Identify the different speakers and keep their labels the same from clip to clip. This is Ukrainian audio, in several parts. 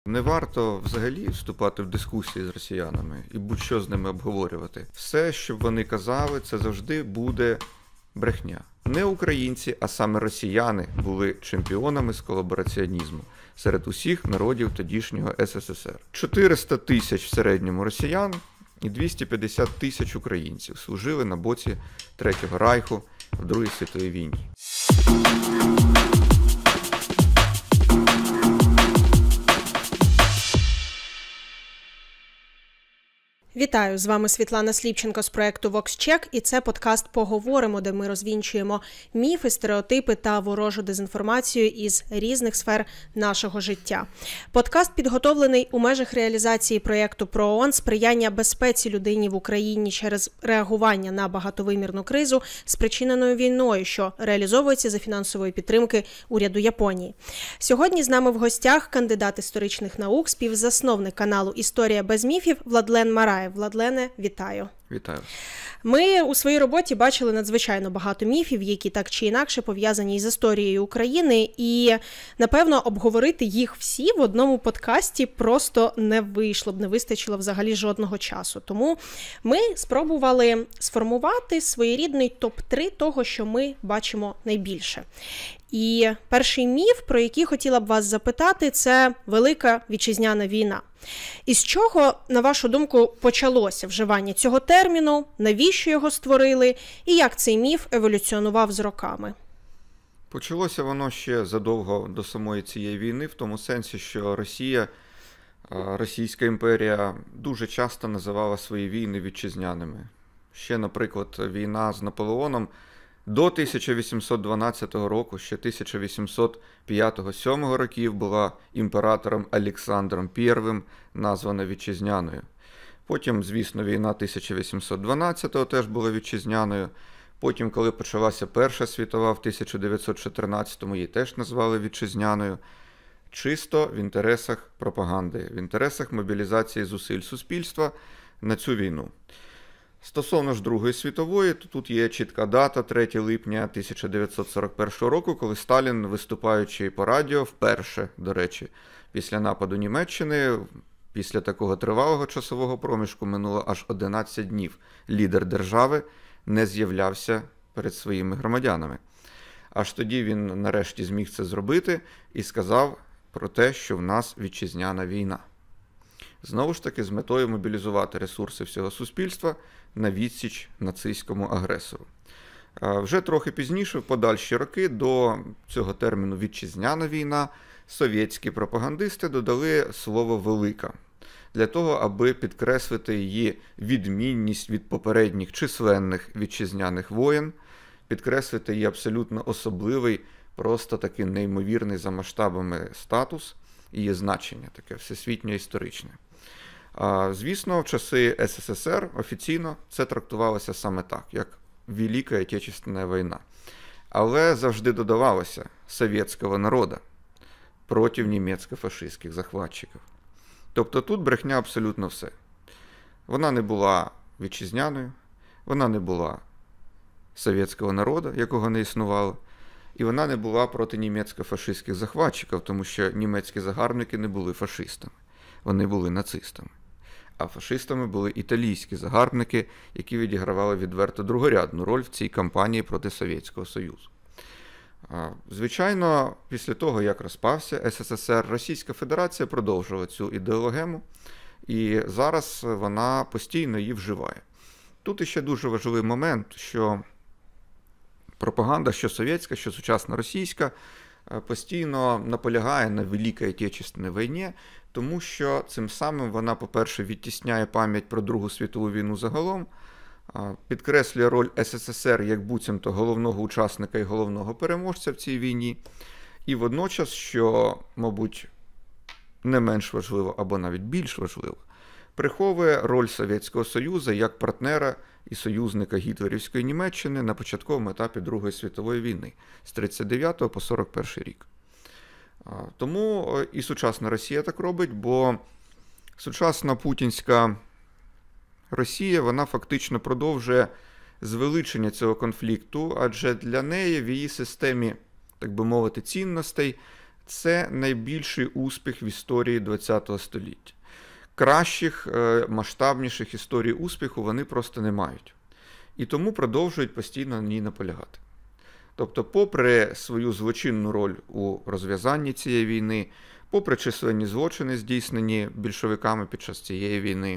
Speaker 1: Не варто взагалі вступати в дискусії з росіянами і будь-що з ними обговорювати. Все, що б вони казали, це завжди буде брехня. Не українці, а саме росіяни були чемпіонами з колабораціонізму серед усіх народів тодішнього СССР. 400 тисяч в середньому росіян і 250 тисяч українців служили на боці Третього Райху в Другій світовій війні.
Speaker 2: Вітаю, з вами Світлана Сліпченко з проєкту VoxCheck, і це подкаст «Поговоримо», де ми розвінчуємо міфи, стереотипи та ворожу дезінформацію із різних сфер нашого життя. Подкаст підготовлений у межах реалізації проєкту ПРООН «Сприяння безпеці людині в Україні через реагування на багатовимірну кризу, спричиненою війною», що реалізовується за фінансової підтримки уряду Японії. Сьогодні з нами в гостях кандидат історичних наук, співзасновник каналу «Історія без міфів» Владлен Мараєв. Владлене, вітаю.
Speaker 1: Вітаю.
Speaker 2: Ми у своїй роботі бачили надзвичайно багато міфів, які так чи інакше пов'язані із історією України, і, напевно, обговорити їх всі в одному подкасті просто не вийшло б, не вистачило взагалі жодного часу. Тому ми спробували сформувати своєрідний топ-3 того, що ми бачимо найбільше. І перший міф, про який хотіла б вас запитати, це Велика Вітчизняна війна. Із чого, на вашу думку, почалося вживання цього терміну, навіщо його створили і як цей міф еволюціонував з роками?
Speaker 1: Почалося воно ще задовго до самої цієї війни, в тому сенсі, що Російська імперія дуже часто називала свої війни вітчизняними. Ще, наприклад, війна з Наполеоном до 1812 року, ще 1805-1807 років була імператором Олександром І названа вітчизняною. Потім, звісно, війна 1812-го теж була вітчизняною. Потім, коли почалася Перша світова в 1914-му, її теж назвали вітчизняною. Чисто в інтересах пропаганди, в інтересах мобілізації зусиль суспільства на цю війну. Стосовно ж Другої світової, то тут є чітка дата, 3 липня 1941 року, коли Сталін, виступаючи по радіо, вперше, до речі, після нападу Німеччини, після такого тривалого часового проміжку минуло аж 11 днів, лідер держави не з'являвся перед своїми громадянами. Аж тоді він нарешті зміг це зробити і сказав про те, що в нас вітчизняна війна. Знову ж таки, з метою мобілізувати ресурси всього суспільства на відсіч нацистському агресору. Вже трохи пізніше, в подальші роки, до цього терміну «вітчизняна війна» совєтські пропагандисти додали слово «велика», для того, аби підкреслити її відмінність від попередніх численних вітчизняних воєн, підкреслити її абсолютно особливий, просто такий неймовірний за масштабами статус, її значення, таке всесвітньо-історичне. Звісно, в часи СССР офіційно це трактувалося саме так, як Велика Отечественна війна. Але завжди додавалося совєтського народу проти німецько-фашистських захватчиків. Тобто тут брехня абсолютно все. Вона не була вітчизняною, вона не була совєтського народу, якого не існувало, і вона не була проти німецько-фашистських захватчиків, тому що німецькі загарбники не були фашистами, вони були нацистами. А фашистами були італійські загарбники, які відігравали відверто другорядну роль в цій кампанії проти Совєтського Союзу. Звичайно, після того, як розпався СССР, Російська Федерація продовжувала цю ідеологему, і зараз вона постійно її вживає. Тут іще дуже важливий момент, що пропаганда, що совєтська, що сучасна російська, постійно наполягає на Великій Отечественній війні, тому що цим самим вона, по-перше, відтісняє пам'ять про Другу світову війну загалом, підкреслює роль СССР як буцімто головного учасника і головного переможця в цій війні, і водночас, що, мабуть, не менш важливо або навіть більш важливо, приховує роль Совєтського Союзу як партнера і союзника гітлерівської Німеччини на початковому етапі Другої світової війни з 1939 по 1941 рік. Тому і сучасна Росія так робить, бо сучасна путінська Росія, вона фактично продовжує звеличення цього конфлікту, адже для неї в її системі, так би мовити, цінностей це найбільший успіх в історії ХХ століття. Кращих, масштабніших історій успіху вони просто не мають. І тому продовжують постійно на ній наполягати. Тобто, попри свою злочинну роль у розв'язанні цієї війни, попри численні злочини, здійснені більшовиками під час цієї війни,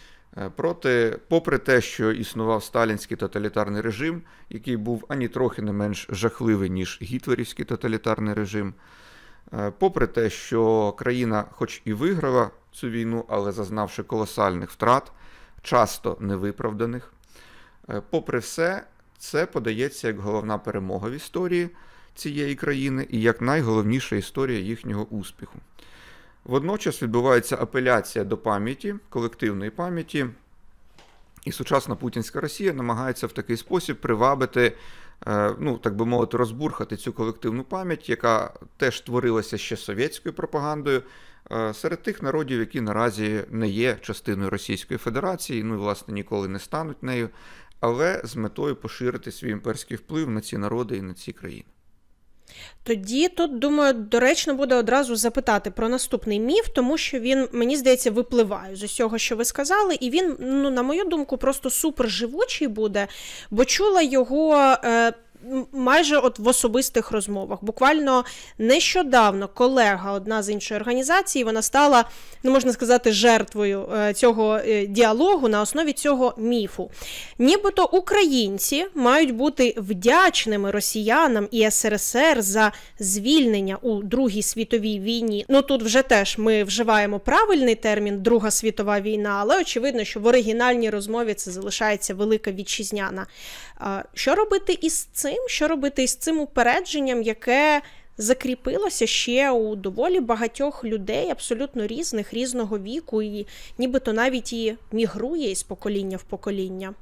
Speaker 1: попри те, що існував сталінський тоталітарний режим, який був ані трохи не менш жахливий, ніж гітлерівський тоталітарний режим, попри те, що країна хоч і виграла цю війну, але зазнавши колосальних втрат, часто невиправданих, попри все, це подається як головна перемога в історії цієї країни і як найголовніша історія їхнього успіху. Водночас відбувається апеляція до пам'яті, колективної пам'яті, і сучасна путінська Росія намагається в такий спосіб привабити, так би мовити, розбурхати цю колективну пам'ять, яка теж творилася ще совєтською пропагандою, серед тих народів, які наразі не є частиною Російської Федерації, і, власне, ніколи не стануть нею, але з метою поширити свій імперський вплив на ці народи і на ці країни.
Speaker 2: Тоді тут, думаю, доречно буде одразу запитати про наступний міф, тому що він, мені здається, випливає з усього, що ви сказали, і він, на мою думку, просто супер живучий буде, бо чула його майже от в особистих розмовах. Буквально нещодавно колега, одна з іншої організації, вона стала, можна сказати, жертвою цього діалогу на основі цього міфу. Нібито українці мають бути вдячними росіянам і СРСР за звільнення у Другій світовій війні. Тут вже теж ми вживаємо правильний термін «Друга світова війна», але очевидно, що в оригінальній розмові це залишається Велика Вітчизняна. Що робити із цим? Що робити із цим упередженням, яке закріпилося ще у доволі багатьох людей, абсолютно різних, різного віку, і нібито навіть і мігрує із покоління в покоління?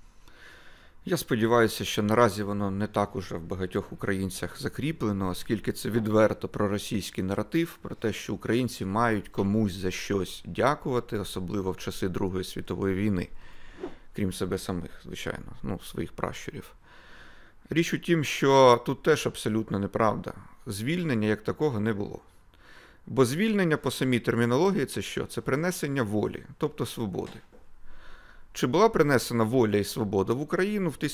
Speaker 1: Я сподіваюся, що наразі воно не так уже в багатьох українцях закріплено, оскільки це відверто проросійський наратив про те, що українці мають комусь за щось дякувати, особливо в часи Другої світової війни. Крім себе самих, звичайно, своїх пращурів. Річ у тім, що тут теж абсолютно неправда. Звільнення як такого не було. Бо звільнення по самій термінології – це що? Це принесення волі, тобто свободи. Чи була принесена воля і свобода в Україну в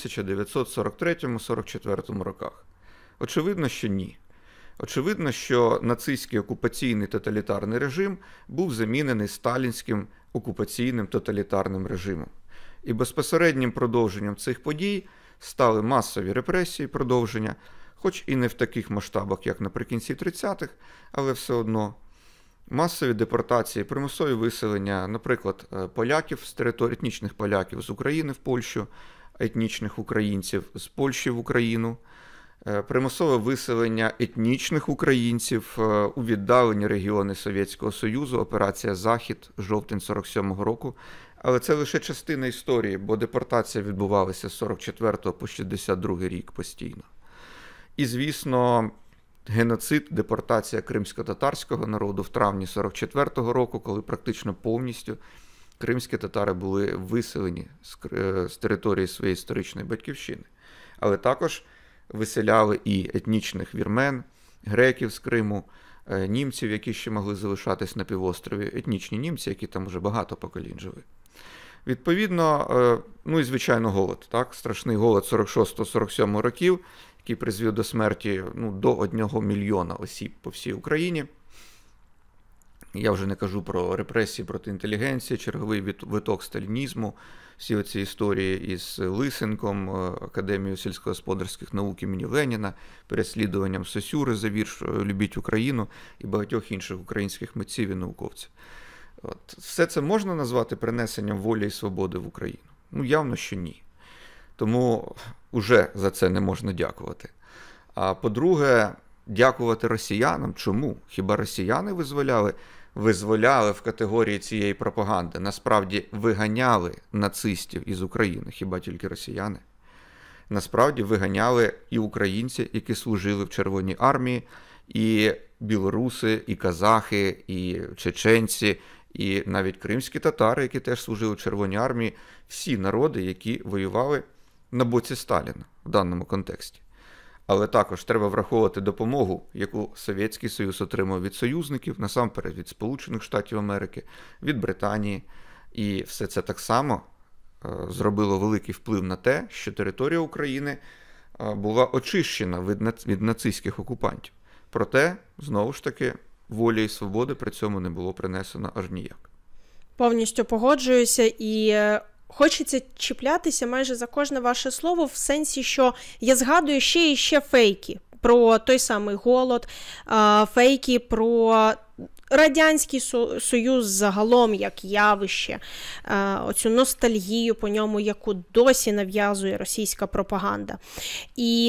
Speaker 1: 1943-44 роках? Очевидно, що ні. Очевидно, що нацистський окупаційний тоталітарний режим був замінений сталінським окупаційним тоталітарним режимом. І безпосереднім продовженням цих подій стали масові репресії продовження, хоч і не в таких масштабах, як наприкінці 30-х, але все одно. Масові депортації, примусові виселення, наприклад, поляків, етнічних поляків з України в Польщу, етнічних українців з Польщі в Україну, примусове виселення етнічних українців у віддалені регіони Совєтського Союзу, операція «Захід», жовтень 47-го року. Але це лише частина історії, бо депортація відбувалася з 44 по 62 рік постійно. І, звісно, геноцид, депортація кримсько-татарського народу в травні 44-го року, коли практично повністю кримські татари були виселені з території своєї історичної батьківщини. Але також виселяли і етнічних вірмен, греків з Криму, німців, які ще могли залишатись на півострові, етнічні німці, які там вже багато поколінь жили. Відповідно, і, звичайно, голод. Так? Страшний голод 46-47 років, який призвів до смерті до 1 мільйона осіб по всій Україні. Я вже не кажу про репресії проти інтелігенції, черговий виток сталінізму, всі оці історії із Лисенком, Академією сільськогосподарських наук імені Леніна, переслідуванням Сосюри за вірш «Любіть Україну» і багатьох інших українських митців і науковців. Все це можна назвати принесенням волі і свободи в Україну? Явно, що ні. Тому уже за це не можна дякувати. А по-друге, дякувати росіянам. Чому? Хіба росіяни визволяли в категорії цієї пропаганди? Насправді виганяли нацистів із України. Хіба тільки росіяни? Насправді виганяли і українці, які служили в Червоній армії, і білоруси, і казахи, і чеченці, і навіть кримські татари, які теж служили в Червоній армії. Всі народи, які воювали на боці Сталіна в даному контексті. Але також треба враховувати допомогу, яку Совєтський Союз отримав від союзників, насамперед від Сполучених Штатів Америки, від Британії. І все це так само зробило великий вплив на те, що територія України була очищена від нацистських окупантів. Проте, знову ж таки, волі і свободи при цьому не було принесено аж ніяк.
Speaker 2: Повністю погоджуюся і хочеться чіплятися майже за кожне ваше слово в сенсі, що я згадую ще і ще фейки про той самий голод, фейки про Радянський Союз загалом як явище, оцю ностальгію по ньому, яку досі нав'язує російська пропаганда. І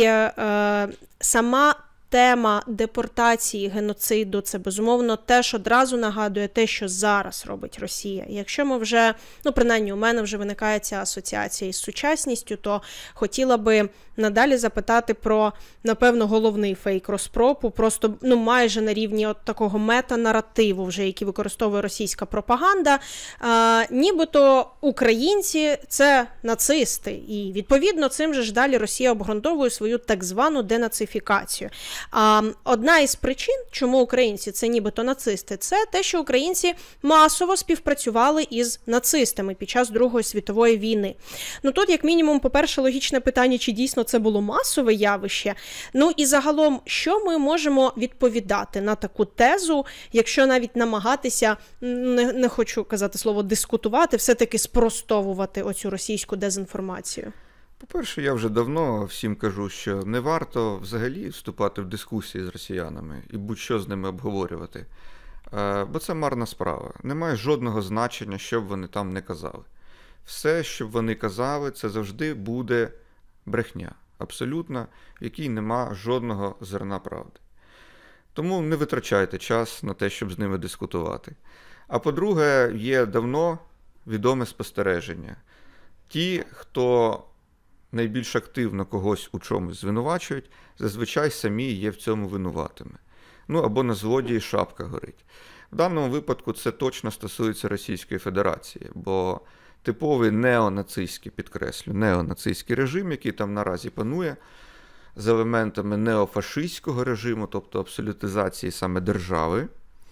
Speaker 2: сама тема депортації, геноциду – це, безумовно, теж одразу нагадує те, що зараз робить Росія. І якщо ми вже, принаймні у мене вже виникає ця асоціація із сучасністю, то хотіла би надалі запитати про, напевно, головний фейк Роспропу, просто, майже на рівні от такого метанаративу вже, який використовує російська пропаганда, нібито українці – це нацисти. І, відповідно, цим же ж далі Росія обґрунтовує свою так звану денацифікацію. Одна із причин, чому українці – це нібито нацисти, це те, що українці масово співпрацювали із нацистами під час Другої світової війни. Тут, як мінімум, по-перше, логічне питання, чи дійсно це було масове явище. І загалом, що ми можемо відповідати на таку тезу, якщо навіть намагатися, не хочу казати слово дискутувати, все-таки спростовувати оцю російську дезінформацію?
Speaker 1: По-перше, я вже давно всім кажу, що не варто взагалі вступати в дискусії з росіянами і будь-що з ними обговорювати. Бо це марна справа. Немає жодного значення, що б вони там не казали. Все, що б вони казали, це завжди буде брехня. Абсолютно, в якій нема жодного зерна правди. Тому не витрачайте час на те, щоб з ними дискутувати. А по-друге, є давно відоме спостереження. Ті, хто найбільш активно когось у чомусь звинувачують, зазвичай самі є в цьому винуватими. Або на злодії шапка горить. В даному випадку це точно стосується Російської Федерації, бо типовий неонацистський, підкреслю, неонацистський режим, який там наразі панує, з елементами неофашистського режиму, тобто абсолютизації саме держави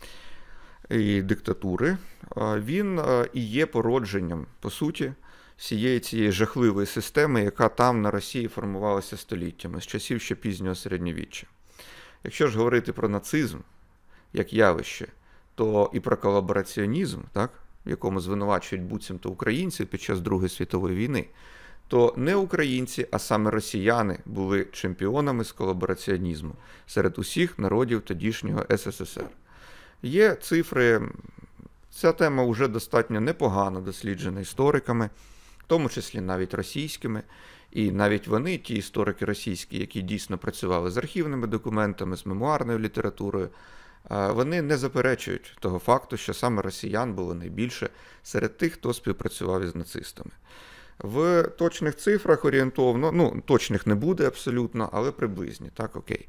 Speaker 1: і диктатури, він і є породженням, по суті, всієї цієї жахливої системи, яка там на Росії формувалася століттями, з часів ще пізнього середньовіччя. Якщо ж говорити про нацизм як явище, то і про колабораціонізм, так, в якому звинувачують буцімто українців під час Другої світової війни, то не українці, а саме росіяни були чемпіонами з колабораціонізму серед усіх народів тодішнього СССР. Є цифри, ця тема вже достатньо непогано досліджена істориками, в тому числі навіть російськими, і навіть вони, ті історики російські, які дійсно працювали з архівними документами, з мемуарною літературою, вони не заперечують того факту, що саме росіян було найбільше серед тих, хто співпрацював із нацистами. В точних цифрах орієнтовно, точних не буде абсолютно, але приблизні, так, окей.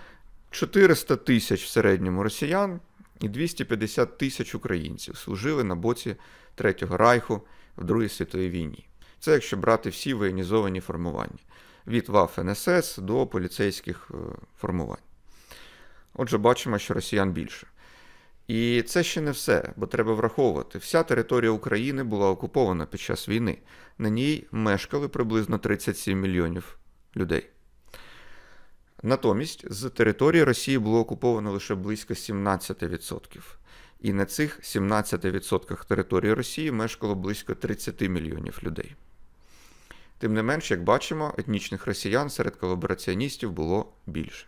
Speaker 1: 400 тисяч в середньому росіян і 250 тисяч українців служили на боці Третього Райху в Другій світовій війні. Це якщо брати всі воєнізовані формування. Від ВАФ-НСС до поліцейських формувань. Отже, бачимо, що росіян більше. І це ще не все, бо треба враховувати. Вся територія України була окупована під час війни. На ній мешкали приблизно 37 мільйонів людей. Натомість, з території Росії було окуповано лише близько 17%. І на цих 17% території Росії мешкало близько 30 мільйонів людей. Тим не менш, як бачимо, етнічних росіян серед колабораціоністів було більше.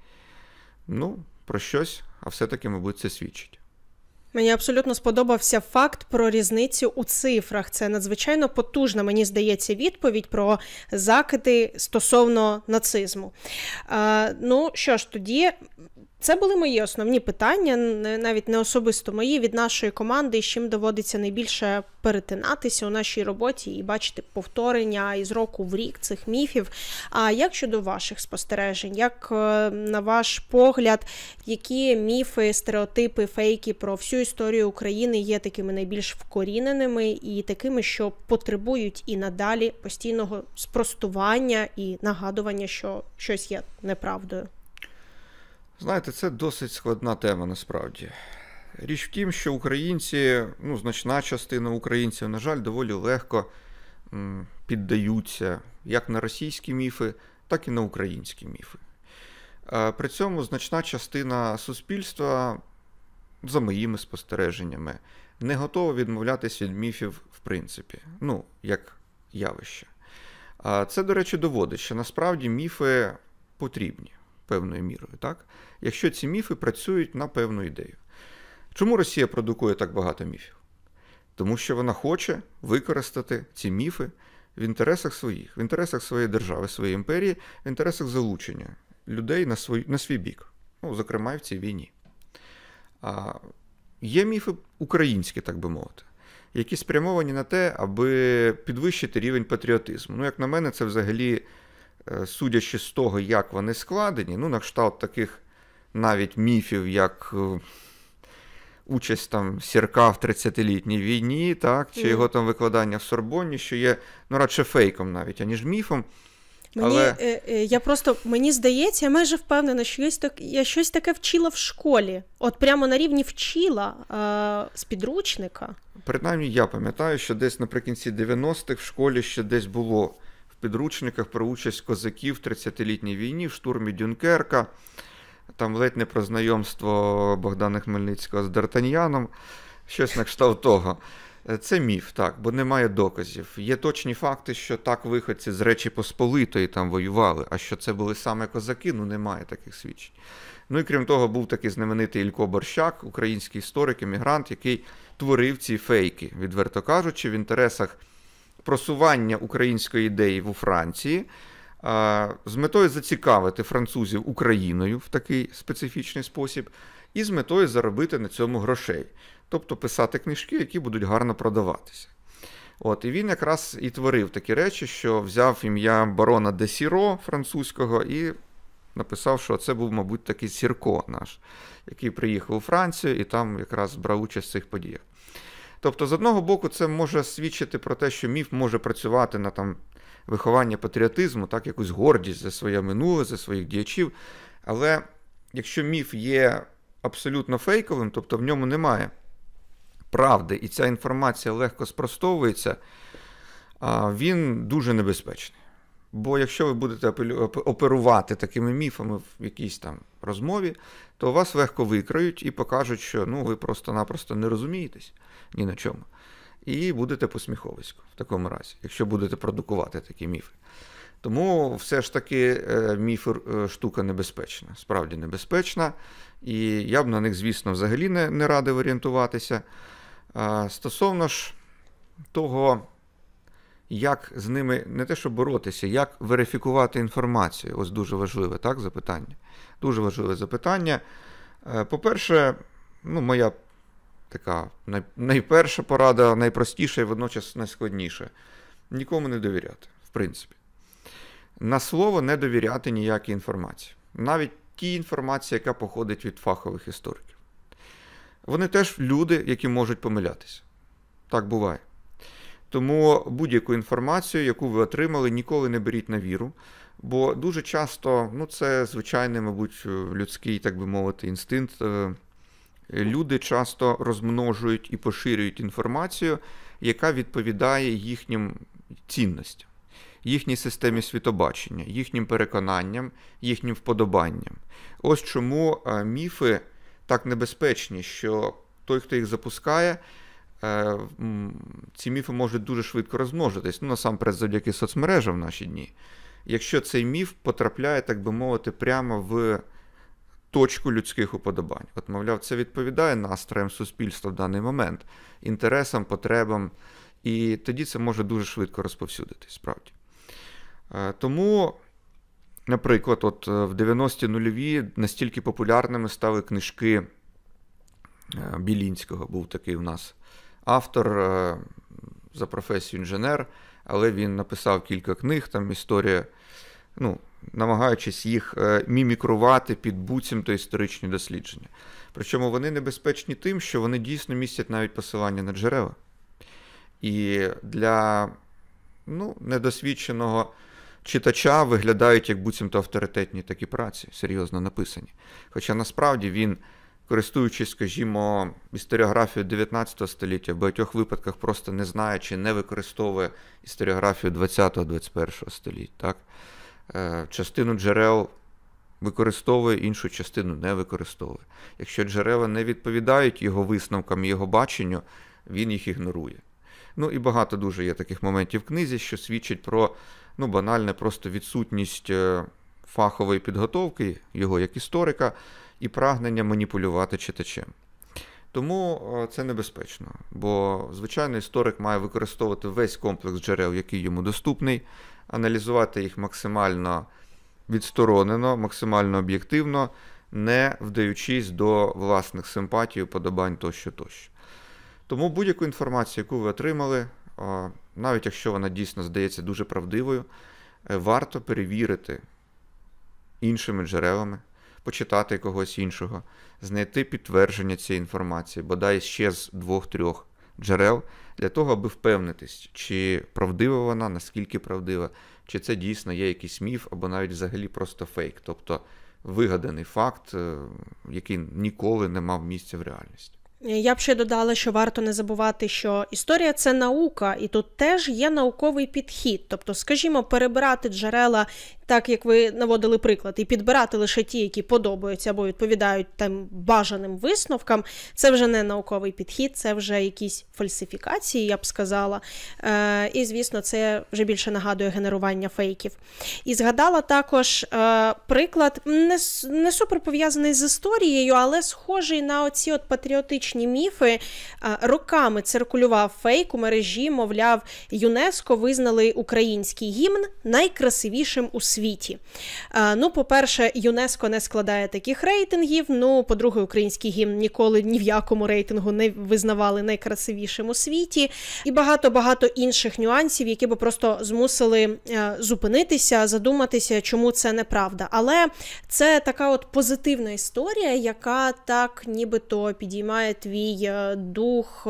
Speaker 1: Про щось, а все-таки, мабуть, це свідчить.
Speaker 2: Мені абсолютно сподобався факт про різницю у цифрах. Це надзвичайно потужна, мені здається, відповідь про закиди стосовно нацизму. Що ж, тоді Це були мої основні питання, навіть не особисто мої, від нашої команди, з чим доводиться найбільше перетинатися у нашій роботі і бачити повторення із року в рік цих міфів. А як щодо ваших спостережень? Як, на ваш погляд, які міфи, стереотипи, фейки про всю історію України є такими найбільш вкоріненими і такими, що потребують і надалі постійного спростування і нагадування, що щось є неправдою?
Speaker 1: Знаєте, це досить складна тема насправді. Річ в тім, що українці, значна частина українців, на жаль, доволі легко піддаються як на російські міфи, так і на українські міфи. При цьому значна частина суспільства, за моїми спостереженнями, не готова відмовлятися від міфів в принципі, як явище. Це, до речі, доводить, що насправді міфи потрібні певною мірою, так? Якщо ці міфи працюють на певну ідею. Чому Росія продукує так багато міфів? Тому що вона хоче використати ці міфи в інтересах своїх, в інтересах своєї держави, своєї імперії, в інтересах залучення людей на свій бік. Зокрема, і в цій війні. Є міфи українські, так би мовити, які спрямовані на те, аби підвищити рівень патріотизму. Як на мене, це взагалі, судячи з того, як вони складені, на кшталт таких навіть міфів, як участь Сірка в 30-літній війні, так, чи його викладання в Сорбонні, що є, радше фейком навіть, аніж міфом.
Speaker 2: Мені здається, я майже впевнена, що я щось таке вчила в школі. От прямо на рівні вчила з підручника.
Speaker 1: Принаймні, я пам'ятаю, що десь наприкінці 90-х в школі ще десь було в підручниках про участь козаків в 30-літній війні, в штурмі Дюнкерка. Там ледь не про знайомство Богдана Хмельницького з Д'Артаньяном, щось на кшталт того. Це міф, так, бо немає доказів. Є точні факти, що так виходці з Речі Посполитої там воювали, а що це були саме козаки, немає таких свідчень. І крім того, був такий знаменитий Ілько Борщак, український історик, емігрант, який творив ці фейки, відверто кажучи, в інтересах просування української ідеї у Франції, з метою зацікавити французів Україною в такий специфічний спосіб, і з метою заробити на цьому грошей. Тобто писати книжки, які будуть гарно продаватися. І він якраз і творив такі речі, що взяв ім'я барона де Сіро французького і написав, що це був, мабуть, такий Сірко наш, який приїхав у Францію і там якраз брав участь в цих подіях. Тобто, з одного боку, це може свідчити про те, що міф може працювати на виховання патріотизму, так, якусь гордість за своє минуле, за своїх діячів. Але якщо міф є абсолютно фейковим, тобто в ньому немає правди, і ця інформація легко спростовується, він дуже небезпечний. Бо якщо ви будете оперувати такими міфами в якійсь розмові, то вас легко викриють і покажуть, що ви просто-напросто не розумієтесь ні на чому. І будете посміховисько в такому разі, якщо будете продукувати такі міфи. Тому все ж таки міфи штука небезпечна, справді небезпечна, і я б на них, звісно, взагалі не радив орієнтуватися. Стосовно ж того, як з ними не те, що боротися, як верифікувати інформацію, ось дуже важливе запитання. Дуже важливе запитання. По-перше, моя така найперша порада, найпростіша і водночас найскладніша. Нікому не довіряти, в принципі. На слово не довіряти ніякій інформації. Навіть тій інформації, яка походить від фахових істориків. Вони теж люди, які можуть помилятися. Так буває. Тому будь-яку інформацію, яку ви отримали, ніколи не беріть на віру, бо дуже часто, це звичайний, мабуть, людський, так би мовити, інстинкт. Люди часто розмножують і поширюють інформацію, яка відповідає їхнім цінностям, їхній системі світобачення, їхнім переконанням, їхнім вподобанням. Ось чому міфи так небезпечні, що той, хто їх запускає, ці міфи можуть дуже швидко розмножитись, насамперед завдяки соцмережам в наші дні. Якщо цей міф потрапляє, так би мовити, прямо в точку людських уподобань. Мовляв, це відповідає настроям суспільства в даний момент, інтересам, потребам, і тоді це може дуже швидко розповсюдитись, справді. Тому Наприклад, от в 90-ті нульові настільки популярними стали книжки Білінського, був такий у нас автор, за професією інженер, але він написав кілька книг, там історія, намагаючись їх мімікрувати під буцімто історичні дослідження. Причому вони небезпечні тим, що вони дійсно містять навіть посилання на джерела. І для недосвідченого читача виглядають як буцімто авторитетні такі праці, серйозно написані. Хоча насправді він, користуючись, скажімо, історіографією 19 століття, в багатьох випадках просто не знає чи не використовує історіографію 20-21 століття. Так? Частину джерел використовує, іншу частину не використовує. Якщо джерела не відповідають його висновкам і його баченню, він їх ігнорує. І багато дуже є таких моментів в книзі, що свідчить про банальне просто відсутність фахової підготовки його як історика і прагнення маніпулювати читачем. Тому це небезпечно, бо, звичайно, історик має використовувати весь комплекс джерел, який йому доступний, аналізувати їх максимально відсторонено, максимально об'єктивно, не вдаючись до власних симпатій, уподобань тощо. Тому будь-яку інформацію, яку ви отримали, навіть якщо вона дійсно здається дуже правдивою, варто перевірити іншими джерелами, почитати когось іншого, знайти підтвердження цієї інформації, бодай ще з 2-3 джерел, для того, аби впевнитись, чи правдива вона, наскільки правдива, чи це дійсно є якийсь міф, або навіть взагалі просто фейк, тобто вигаданий факт, який ніколи не мав місця в реальності.
Speaker 2: Я б ще додала, що варто не забувати, що історія – це наука, і тут теж є науковий підхід. Тобто, скажімо, перебирати джерела, так як ви наводили приклад, і підбирати лише ті, які подобаються або відповідають там бажаним висновкам, це вже не науковий підхід, це вже якісь фальсифікації, я б сказала. І, звісно, це вже більше нагадує генерування фейків. І згадала також приклад, не супер пов'язаний з історією, але схожий на оці от патріотичні міфи. Роками циркулював фейк у мережі, мовляв, ЮНЕСКО визнали український гімн найкрасивішим у світі. По-перше, ЮНЕСКО не складає таких рейтингів, по-друге, український гімн ніколи ні в якому рейтингу не визнавали найкрасивішим у світі, і багато-багато інших нюансів, які би просто змусили зупинитися, задуматися, чому це неправда. Але це така от позитивна історія, яка так нібито підіймає твій дух,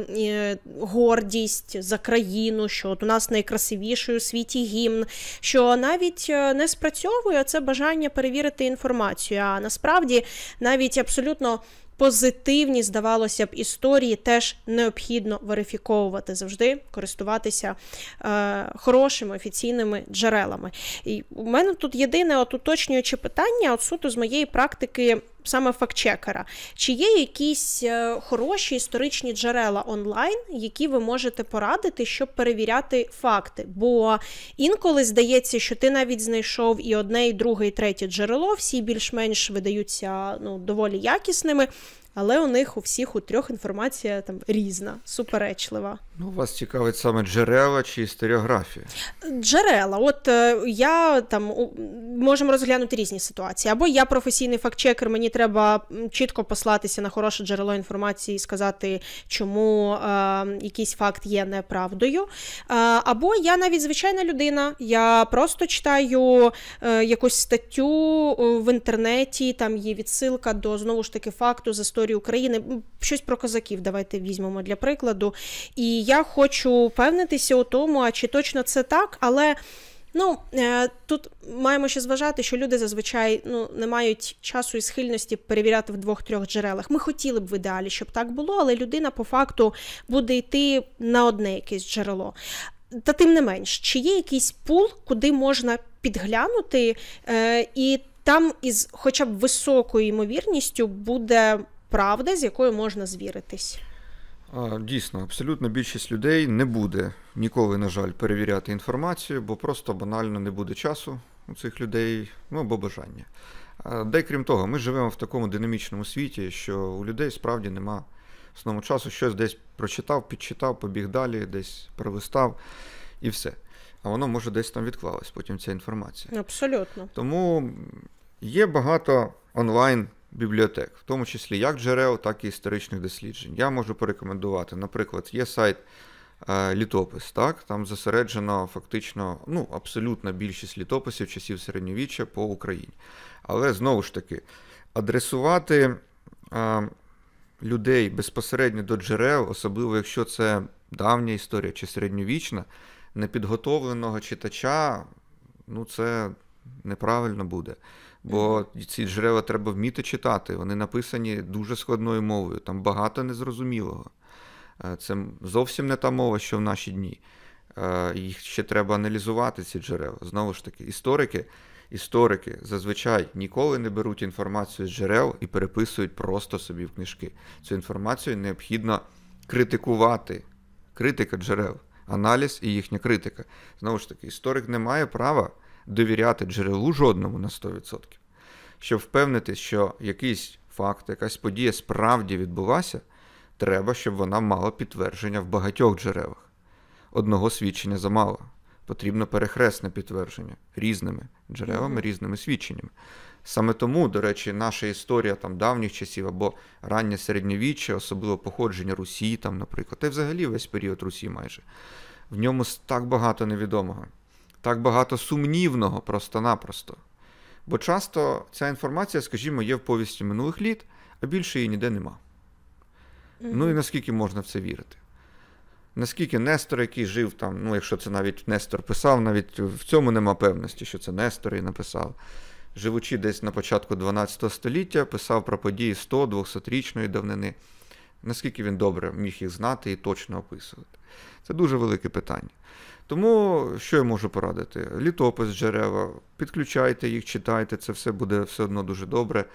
Speaker 2: гордість за країну, що от у нас найкрасивіший у світі гімн, що навіть не спрацьовує це бажання перевірити інформацію, а насправді навіть абсолютно позитивні, здавалося б, історії теж необхідно верифіковувати, завжди користуватися хорошими офіційними джерелами. І у мене тут єдине уточнююче питання, суто з моєї практики саме фактчекера. Чи є якісь хороші історичні джерела онлайн, які ви можете порадити, щоб перевіряти факти? Бо інколи здається, що ти навіть знайшов і одне, і друге, і третє джерело, всі більш-менш видаються доволі якісними, але у них у всіх у трьох інформація там різна, суперечлива.
Speaker 1: Вас цікавить саме джерела чи історіографія?
Speaker 2: Джерела. Можемо розглянути різні ситуації. Або я професійний фактчекер, мені треба чітко послатися на хороше джерело інформації і сказати, чому якийсь факт є неправдою. Або я навіть звичайна людина, я просто читаю якусь статтю в інтернеті, там є відсилка до, знову ж таки, факту з історії України, щось про козаків давайте візьмемо для прикладу. І я хочу впевнитися у тому, а чи точно це так, але тут маємо ще зважати, що люди зазвичай не мають часу і схильності перевіряти в 2-3 джерелах. Ми хотіли б в ідеалі, щоб так було, але людина по факту буде йти на одне якесь джерело. Та тим не менш, чи є якийсь пул, куди можна підглянути, і там із хоча б високою ймовірністю буде правда, з якою можна звіритись?
Speaker 1: Дійсно, абсолютно більшість людей не буде ніколи, на жаль, перевіряти інформацію, бо просто банально не буде часу у цих людей, або бажання. Да й крім того, ми живемо в такому динамічному світі, що у людей справді нема основного часу, щось десь прочитав, підчитав, побіг далі, десь пролистав і все. а воно може десь там відклалось, потім ця інформація.
Speaker 2: Абсолютно.
Speaker 1: Тому є багато онлайн-бібліотек, в тому числі як джерел, так і історичних досліджень. Я можу порекомендувати, наприклад, є сайт Літопис, так? Там зосереджено фактично, абсолютна більшість літописів часів середньовіччя по Україні. Але, знову ж таки, адресувати людей безпосередньо до джерел, особливо якщо це давня історія чи середньовічна, непідготовленого читача, це неправильно буде. Бо ці джерела треба вміти читати, вони написані дуже складною мовою, там багато незрозумілого. Це зовсім не та мова, що в наші дні. Їх ще треба аналізувати, ці джерела. Знову ж таки, історики зазвичай ніколи не беруть інформацію з джерел і переписують просто собі в книжки. Цю інформацію необхідно критикувати. Критика джерел, аналіз і їхня критика. Знову ж таки, історик не має права довіряти джерелу жодному на 100%. Щоб впевнитись, що якийсь факт, якась подія справді відбулася, треба, щоб вона мала підтвердження в багатьох джерелах. Одного свідчення замало. Потрібно перехресне підтвердження різними джерелами, різними свідченнями. Саме тому, до речі, наша історія давніх часів або раннє середньовіччя, особливо походження Русі, наприклад, та й взагалі весь період Русі майже, в ньому так багато невідомого, так багато сумнівного просто-напросто. Бо часто ця інформація, скажімо, є в повісті минулих літ, а більше її ніде нема. І наскільки можна в це вірити? Наскільки Нестор, який жив якщо це навіть Нестор писав, навіть в цьому нема певності, що це Нестор і написав. Живучи десь на початку 12 століття, писав про події 100-200-річної давнини. Наскільки він добре міг їх знати і точно описувати? Це дуже велике питання. Тому, що я можу порадити? Літопис, джерела, підключайте їх, читайте, це все буде все одно дуже добре.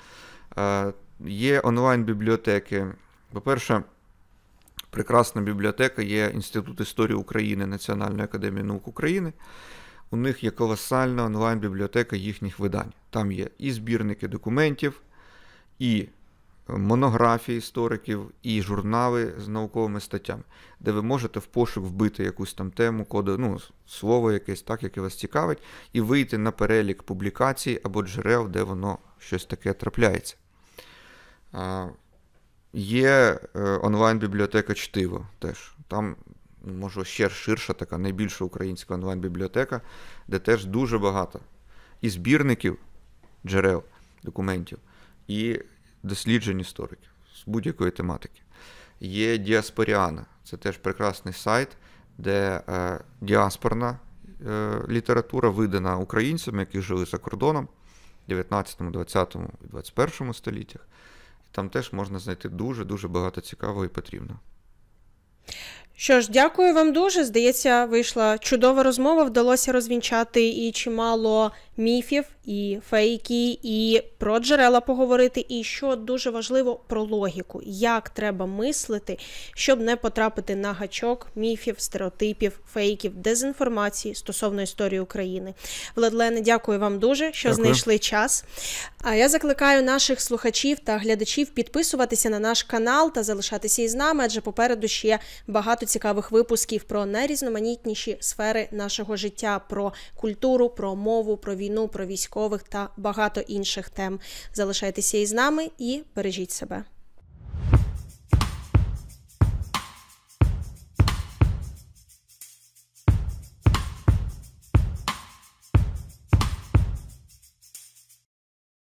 Speaker 1: Є онлайн-бібліотеки. По-перше, прекрасна бібліотека є Інститут історії України Національної академії наук України. У них є колосальна онлайн-бібліотека їхніх видань. Там є і збірники документів, і монографії істориків, і журнали з науковими статтями, де ви можете в пошук вбити якусь тему, коду, слово якесь, яке вас цікавить, і вийти на перелік публікацій або джерел, де воно щось таке трапляється. Є онлайн-бібліотека Чтиво теж. Там, може, ще ширша така, найбільша українська онлайн-бібліотека, де теж дуже багато і збірників джерел, документів, і досліджень істориків з будь-якої тематики. Є Діаспоріана. Це теж прекрасний сайт, де діаспорна література видана українцями, які жили за кордоном в 19, 20 і 21 століттях. Там теж можна знайти дуже-дуже багато цікавого і потрібного.
Speaker 2: Що ж, дякую вам дуже. Здається, вийшла чудова розмова, вдалося розвінчати і чимало міфів, і фейки, і про джерела поговорити, і, що дуже важливо, про логіку. Як треба мислити, щоб не потрапити на гачок міфів, стереотипів, фейків, дезінформації стосовно історії України. Владлене, дякую вам дуже, що знайшли час. А я закликаю наших слухачів та глядачів підписуватися на наш канал та залишатися із нами, адже попереду ще багато цікавих випусків про найрізноманітніші сфери нашого життя, про культуру, про мову, про війну, про військових та багато інших тем. Залишайтеся із нами і бережіть себе.